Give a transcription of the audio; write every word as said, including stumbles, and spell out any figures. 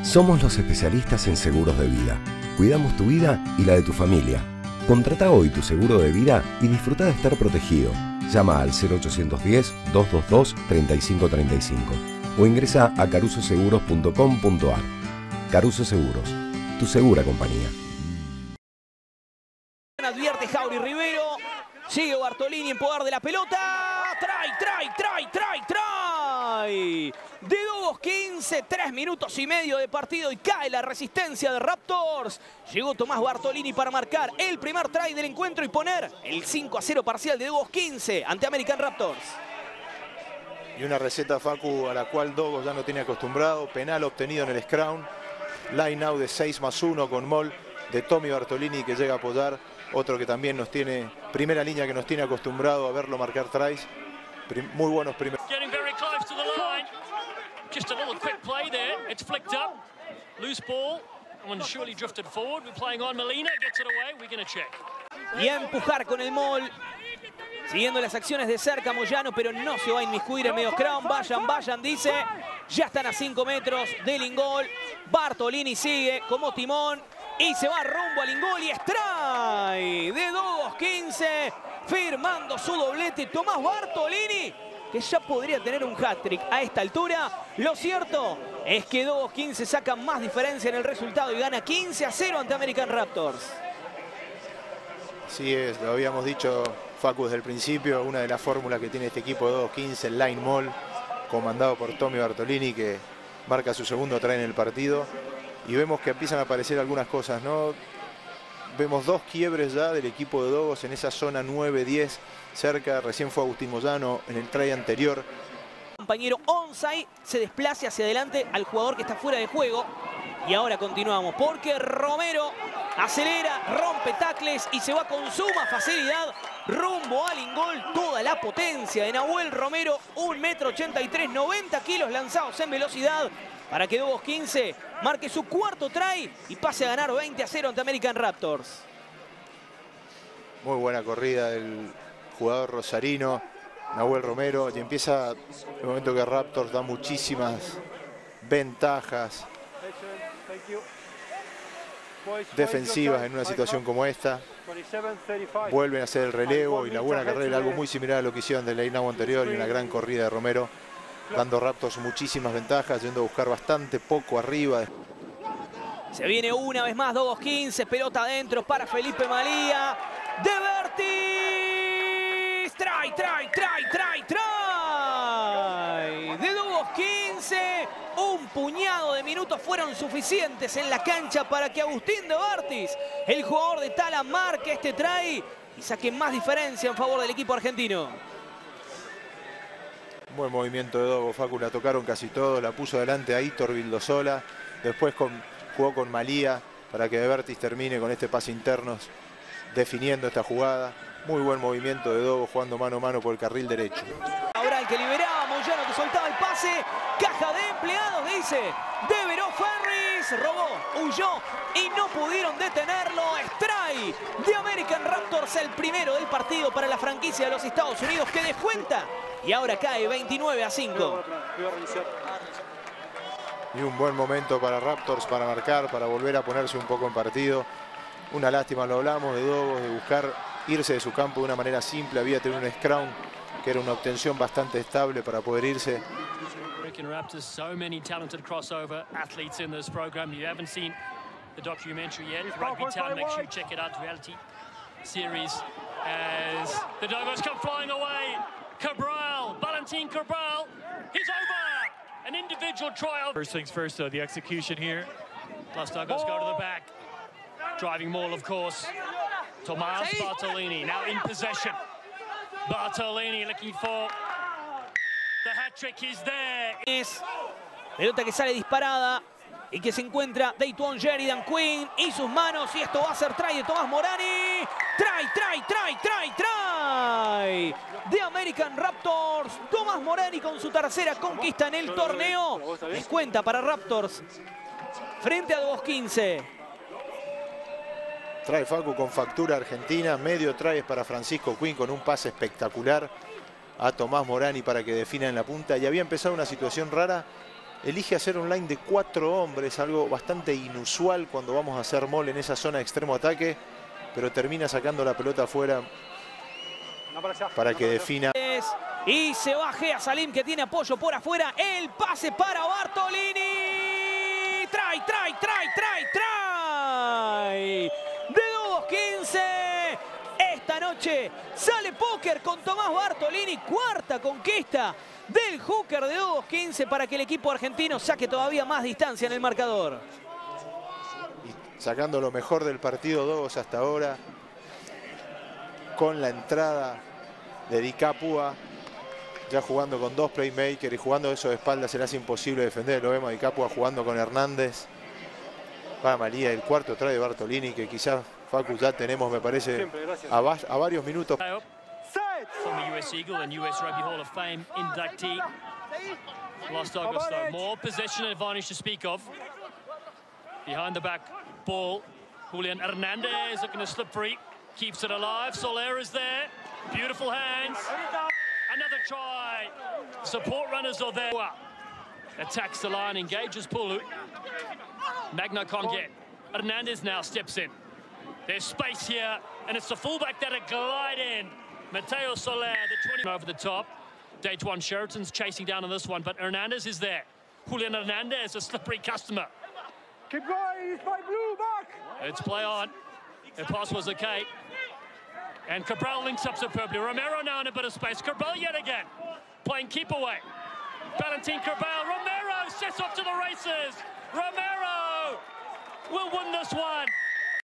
Somos los especialistas en seguros de vida. Cuidamos tu vida y la de tu familia. Contrata hoy tu seguro de vida y disfruta de estar protegido. Llama al cero ochocientos diez, doscientos veintidós, treinta y cinco treinta y cinco o ingresa a caruso seguros punto com punto ar. Caruso Seguros, tu segura compañía. Advierte Jauri Rivero. Sigue Bartolini en poder de la pelota. Trae, trae, trae, trae, trae. De Dogos quince, tres minutos y medio de partido y cae la resistencia de Raptors. Llegó Tomás Bartolini para marcar el primer try del encuentro y poner el cinco a cero parcial de Dogos quince ante American Raptors. Y una receta, Facu, a la cual Dogos ya no tiene acostumbrado. Penal obtenido en el scrum. Line out de seis más uno con Moll de Tommy Bartolini, que llega a apoyar. Otro que también nos tiene, primera línea que nos tiene acostumbrado a verlo marcar tries. Prim, muy buenos primeros. Just a little quick play there. It's flicked up. Loose ball. One surely drifted forward. We're playing on Molina. Gets it away. We're going to check. Y a empujar con el Moll. Siguiendo las acciones de cerca Moyano, pero no se va a inmiscuir en medio scrum. Vayan, vayan, dice. Ya están a cinco metros del ingol. Bartolini sigue como timón. Y se va rumbo al ingol y strike de Dogos quince. Firmando su doblete Tomás Bartolini, que ya podría tener un hat-trick a esta altura. Lo cierto es que Dogos quince saca más diferencia en el resultado y gana quince a cero ante American Raptors. Sí, es, lo habíamos dicho, Facu, desde el principio. Una de las fórmulas que tiene este equipo de Dogos quince, el line Moll, comandado por Tommy Bartolini, que marca su segundo try en el partido. Y vemos que empiezan a aparecer algunas cosas, ¿no? Vemos dos quiebres ya del equipo de Dogos en esa zona nueve diez cerca. Recién fue Agustín Moyano en el try anterior. Compañero onside se desplace hacia adelante al jugador que está fuera de juego. Y ahora continuamos porque Romero acelera, rompe tacles y se va con suma facilidad rumbo al ingol. Toda la potencia de Nahuel Romero, un metro ochenta y tres, noventa kilos lanzados en velocidad, para que Dogos quince marque su cuarto try y pase a ganar veinte a cero ante American Raptors. Muy buena corrida del jugador rosarino, Nahuel Romero. Y empieza el momento que Raptors da muchísimas ventajas defensivas en una situación como esta. Vuelven a hacer el relevo y la buena carrera, algo muy similar a lo que hicieron del line-out anterior, y una gran corrida de Romero, dando a Raptors muchísimas ventajas, yendo a buscar bastante poco arriba. Se viene una vez más Dogos quince, pelota adentro para Felipe Malía. De Vertis. Try, try, try, try, try. De Dogos quince. Un puñado de minutos fueron suficientes en la cancha para que Agustín de Vertis, el jugador de Tala, marque este try y saque más diferencia en favor del equipo argentino. Buen movimiento de Dogos, Facu, la tocaron casi todo, la puso adelante a Hitor Vildosola, después con, jugó con Malía para que De Vertis termine con este pase internos definiendo esta jugada. Muy buen movimiento de Dogos jugando mano a mano por el carril derecho. Ahora el que liberaba, Moyano que soltaba el pase, caja de empleados, dice, Deveró Ferris, robó, huyó y no pudieron detenerlo. Strike de American Raptors, el primero del partido para la franquicia de los Estados Unidos, que descuenta. Y ahora cae veintinueve a cinco. Y un buen momento para Raptors para marcar, para volver a ponerse un poco en partido. Una lástima, lo hablamos, de Dogos, de buscar irse de su campo de una manera simple. Había tenido un scrum que era una obtención bastante estable para poder irse. American Raptors, so many talented crossover athletes in this program. You haven't seen the documentary yet. Rugby Town, make sure you check it out. Reality series as the Dogos come flying away. Cabral, Valentin Cabral, he's over! An individual trial. First things first, though, the execution here. Plus Dogos go to the back. Driving Maul, of course. Tomás Bartolini now in possession. Bartolini looking for the hat-trick, is there. Es pelota que sale disparada y que se encuentra Dayton Sheridan Quinn y sus manos, y esto va a ser try de Tomás Morani. Try, try, try, try, try de American Raptors. Tomás Morani con su tercera conquista en el torneo. Descuenta para Raptors frente a Dogos quince. Trae Facu con factura argentina, medio trae para Francisco Quinn con un pase espectacular a Tomás Morani para que defina en la punta. Y había empezado una situación rara elige hacer un line de cuatro hombres, algo bastante inusual cuando vamos a hacer mall en esa zona de extremo ataque, pero termina sacando la pelota afuera para que defina. Y se va Gea Salim, que tiene apoyo por afuera. El pase para Bartolini. Trae, trae, trae, trae, trae. De dos quince. Esta noche sale póker con Tomás Bartolini. Cuarta conquista del hooker de dos quince para que el equipo argentino saque todavía más distancia en el marcador. Y sacando lo mejor del partido Dogos hasta ahora, con la entrada de Di Capua, ya jugando con dos playmakers y jugando eso de espaldas se le hace imposible defender. Lo vemos a Di Capua jugando con Hernández. Va María, el cuarto trae Bartolini, que quizás, Facu, ya tenemos, me parece, a, va a varios minutos. Former U S Eagle and U S Rugby Hall of Fame inductee. Los Dogos, though, more possession advantage to speak of. Behind the back ball, Julian Hernandez looking to slip free. Keeps it alive. Soler is there. Beautiful hands. Another try. Support runners are there. Attacks the line, engages Pulu. Magna can't get. Hernandez now steps in. There's space here, and it's the fullback that'll glide in. Mateo Soler, the twenty over the top. Datewan Sheraton's chasing down on this one, but Hernandez is there. Julian Hernandez, a slippery customer. Keep going, he's by blue, back. It's play on. The pass was okay. And Cabral links up superbly. Romero now in a bit of space. Cabral yet again, playing keep away. Valentin Cabral, Romero sets off to the races. Romero will win this one.